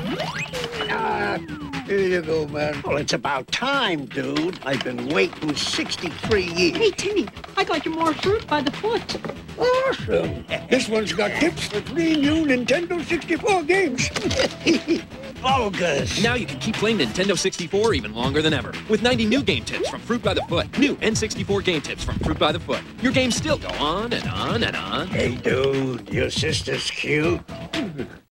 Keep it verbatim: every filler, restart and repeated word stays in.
Ah, here you go, man. Well, it's about time, dude. I've been waiting sixty-three years. Hey, Timmy, I got you more fruit by the foot. Awesome. This one's got tips for three new Nintendo sixty-four games. Bogus. Now you can keep playing Nintendo sixty-four even longer than ever. With ninety new game tips from Fruit by the Foot. New N sixty-four game tips from Fruit by the Foot. Your games still go on and on and on. Hey, dude, your sister's cute.